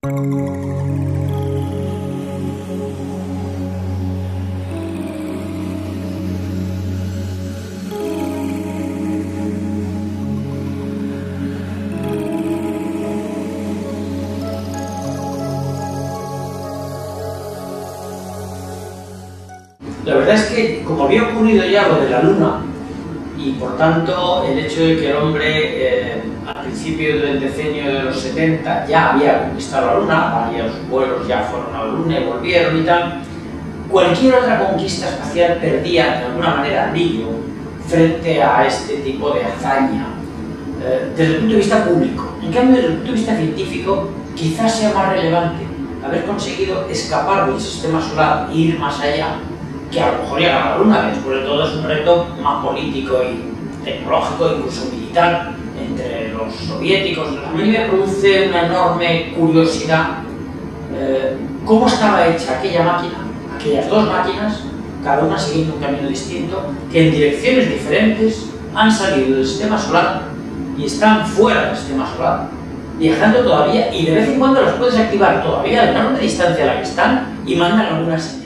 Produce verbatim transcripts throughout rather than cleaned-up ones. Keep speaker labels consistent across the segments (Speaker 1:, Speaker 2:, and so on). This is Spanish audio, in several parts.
Speaker 1: La verdad es que, como había ocurrido ya lo de la Luna, y por tanto el hecho de que el hombre eh, al principio del decenio de los setenta ya había conquistado la Luna, varios vuelos ya fueron a la Luna y volvieron y tal, cualquier otra conquista espacial perdía de alguna manera brillo frente a este tipo de hazaña, eh, desde el punto de vista público. En cambio, desde el punto de vista científico, quizás sea más relevante haber conseguido escapar del sistema solar e ir más allá, que a lo mejor llegar a la Luna, que después de todo es un reto más político y tecnológico, incluso militar, entre los soviéticos. A mí me produce una enorme curiosidad eh, cómo estaba hecha aquella máquina, aquellas dos máquinas, cada una siguiendo un camino distinto, que en direcciones diferentes han salido del sistema solar y están fuera del sistema solar, viajando todavía, y de vez en cuando las puedes activar todavía a la enorme distancia a la que están y mandan alguna señal.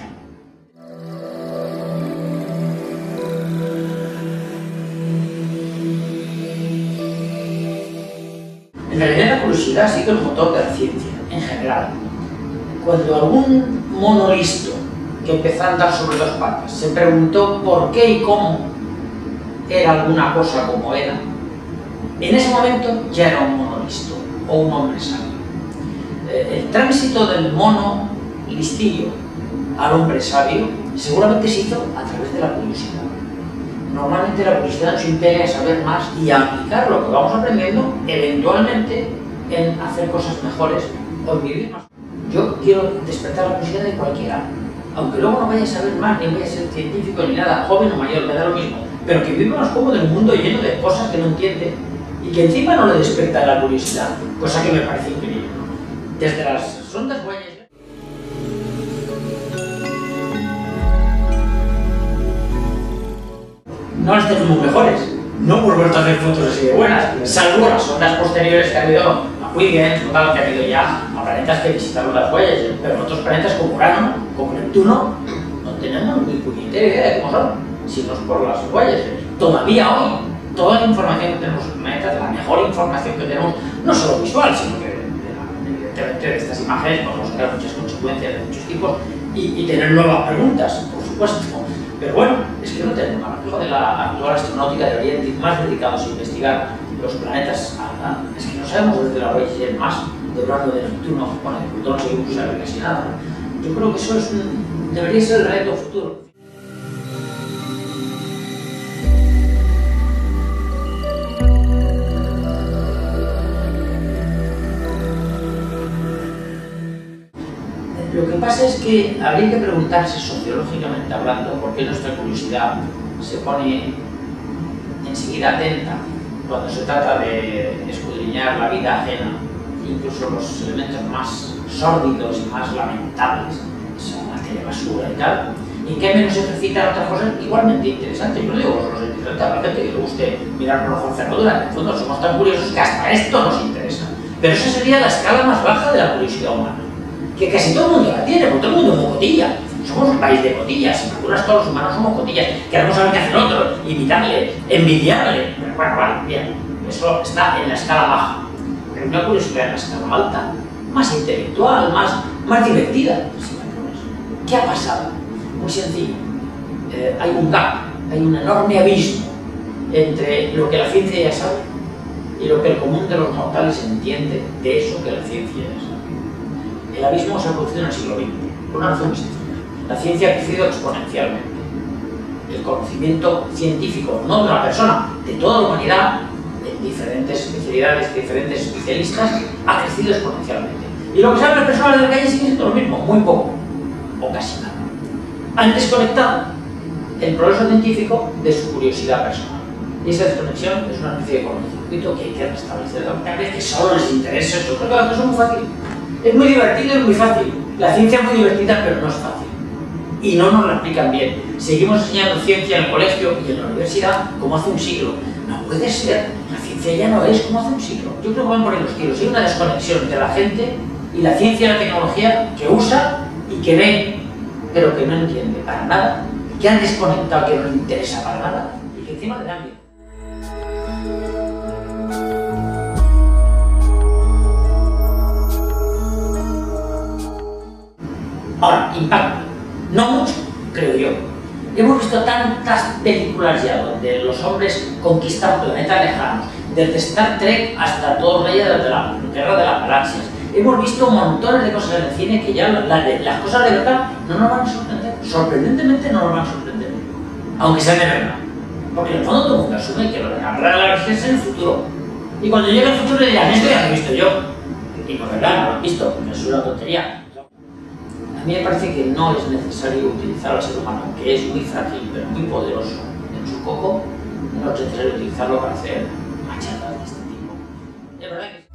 Speaker 1: En realidad la curiosidad ha sido el motor de la ciencia, en general. Cuando algún mono listo que empezó a andar sobre dos patas se preguntó por qué y cómo era alguna cosa como era, en ese momento ya era un mono listo o un hombre sabio. El tránsito del mono listillo al hombre sabio seguramente se hizo a través de la curiosidad. Normalmente la curiosidad nos impele a saber más y a aplicar lo que vamos aprendiendo eventualmente en hacer cosas mejores o en vivir más. Yo quiero despertar la curiosidad de cualquiera, aunque luego no vaya a saber más, ni vaya a ser científico ni nada, joven o mayor, me da lo mismo, pero que viva más cómodo en un mundo lleno de cosas que no entiende y que encima no le despierta la curiosidad, cosa que me parece increíble. Desde las sondas Voyager. No las tenemos mejores, no hemos vuelto a hacer fotos así de buenas, salvo las ondas posteriores que ha habido a Huygens, que ha habido ya a planetas que visitaron las Voyager, pero en otros planetas como Urano, como Neptuno, no tenemos ni puñetera idea de cómo son, si no es por las Voyager. Todavía hoy, toda la información que tenemos en los planetas, la mejor información que tenemos, no solo visual, sino que evidentemente de, de estas imágenes podemos sacar muchas consecuencias de muchos tipos y, y tener nuevas preguntas, por supuesto. Pero bueno, es que no tenemos nada. Lo de la actual astronáutica deberían ir más dedicados a investigar los planetas. A, a, es que no sabemos desde la Voyager más de Urano, de Neptuno, bueno, de Plutón no seguimos saber casi nada. Yo creo que eso es un, debería ser el reto futuro. Lo que pasa es que habría que preguntarse sociológicamente hablando por qué nuestra curiosidad se pone enseguida atenta cuando se trata de escudriñar la vida ajena, incluso los elementos más sórdidos y más lamentables, esa materia basura y tal, y en cambio no se ejercitan otras cosas igualmente interesantes. Yo no digo que no sea interesante, a la gente que le guste mirar por ojos cerraduras, en el fondo somos tan curiosos que hasta esto nos interesa. Pero esa sería la escala más baja de la curiosidad humana, que casi todo el mundo la tiene, porque todo el mundo es muy cotilla. Somos un país de cotillas, en algunas todos los humanos somos cotillas, queremos saber qué hace el otro, imitarle, envidiarle. Pero bueno, vale, bien, eso está en la escala baja. Pero una curiosidad en la escala alta, más intelectual, más, más divertida. ¿Qué ha pasado? Muy sencillo. Eh, hay un gap, hay un enorme abismo entre lo que la ciencia ya sabe y lo que el común de los mortales entiende de eso que la ciencia ya sabe. El abismo se ha producido en el siglo veinte, por una razón muy sencilla. La ciencia ha crecido exponencialmente. El conocimiento científico, no de una persona, de toda la humanidad, de diferentes especialidades, de diferentes especialistas, ha crecido exponencialmente. Y lo que saben las personas de la calle sigue siendo lo mismo, muy poco, o casi nada. Han desconectado el progreso científico de su curiosidad personal. Y esa desconexión es una especie de cortocircuito que hay que restablecer. Cada vez que solo les interesa eso, creo que la cosa es muy fácil. Es muy divertido, es muy fácil. La ciencia es muy divertida, pero no es fácil. Y no nos la explican bien. Seguimos enseñando ciencia en el colegio y en la universidad como hace un siglo. No puede ser. La ciencia ya no es como hace un siglo. Yo creo que van por ahí los tiros. Hay una desconexión entre la gente Y la ciencia y la tecnología que usa y que ve, pero que no entiende para nada, que han desconectado, que no le interesa para nada, y que encima le dan miedo. Ahora, impacto. No mucho, creo yo. Hemos visto tantas películas ya donde los hombres conquistan planetas lejanos, desde Star Trek hasta todo Reyes de la Guerra de las Galaxias. Hemos visto montones de cosas en el cine que ya la, las cosas de verdad no nos van a sorprender. Sorprendentemente no nos van a sorprender. Aunque sean de verdad. Porque en el fondo todo el mundo asume que lo de la guerra de la galaxia es en el futuro. Y cuando llegue el futuro le dirán, esto ya lo he visto yo. Y por verdad no lo han visto, porque es una tontería. A mí me parece que no es necesario utilizar al ser humano, que es muy frágil pero muy poderoso en su coco, no es necesario utilizarlo para hacer machadas de este tipo. Es verdad que...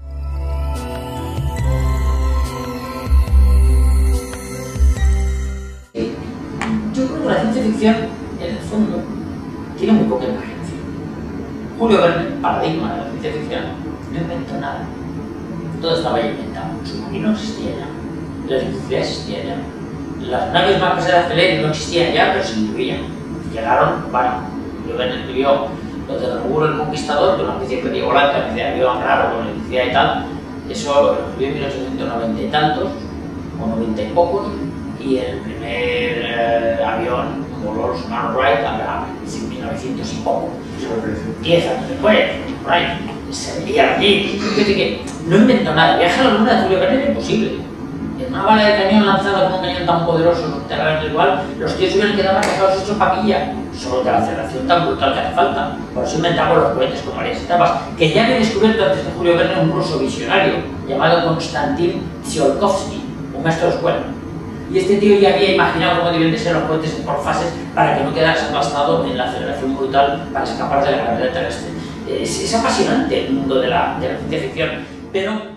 Speaker 1: Yo creo que la ciencia ficción, en el fondo, tiene muy poca imaginación. Julio Verne, paradigma de la ciencia ficción, no inventó nada. Todo estaba ya inventado. El submarino existía ya. La electricidad existía ya. Las naves más pesadas que leer no existían ya, pero se intuían. Llegaron, bueno, Julio Verne escribió lo de Robulo el Conquistador, que una especie de platillo volante, una especie de avión raro con electricidad y tal. Eso lo escribió en mil ochocientos noventa y tantos, o noventa y pocos, y el primer eh, avión voló los hermanos Wright en mil novecientos y poco. Diez años después, Wright se veía allí. Fíjate que no inventó nada. Viajar a la luna de Julio Verne era imposible. En una bala de cañón lanzada con un cañón tan poderoso subterráneo igual, los tíos hubieran quedado arrancados hechos papilla, solo de la aceleración tan brutal que hace falta. Por eso inventamos los cohetes con varias etapas, que ya había descubierto antes de Julio Verne un ruso visionario llamado Konstantin Tsiolkovsky, un maestro de escuela. Y este tío ya había imaginado cómo debían de ser los cohetes por fases para que no quedaras aplastado en la aceleración brutal para escapar de la gravedad terrestre. Es, es apasionante el mundo de la, de la ciencia ficción, pero...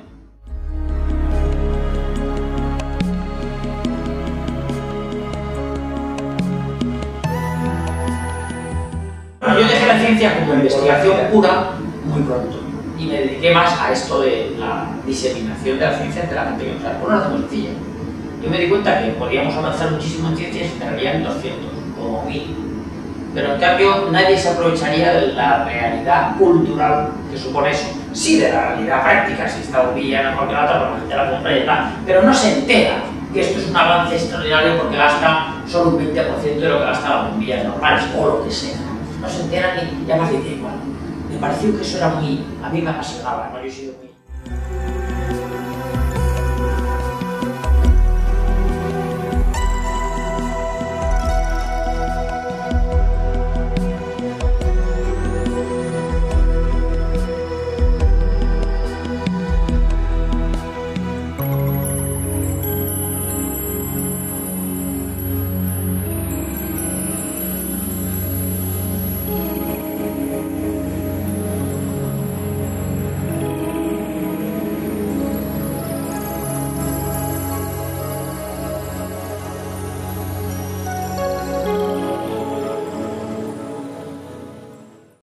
Speaker 1: Yo dejé la ciencia como investigación pura muy pronto y me dediqué más a esto de la diseminación de la ciencia entre la gente que no sabe. Por una razón muy sencilla. Yo me di cuenta que podíamos avanzar muchísimo en ciencia y se tardarían doscientos o mil. Pero en cambio nadie se aprovecharía de la realidad cultural que supone eso. Sí de la realidad práctica, si esta bombilla no es cualquier otra, pues la gente la compra y está. Pero no se entera que esto es un avance extraordinario porque gasta solo un veinte por ciento de lo que gastan las bombillas normales o lo que sea. No se enteran y además dice igual. Me pareció que eso era muy... a mí me apasionaba, ¿no? Yo he sido muy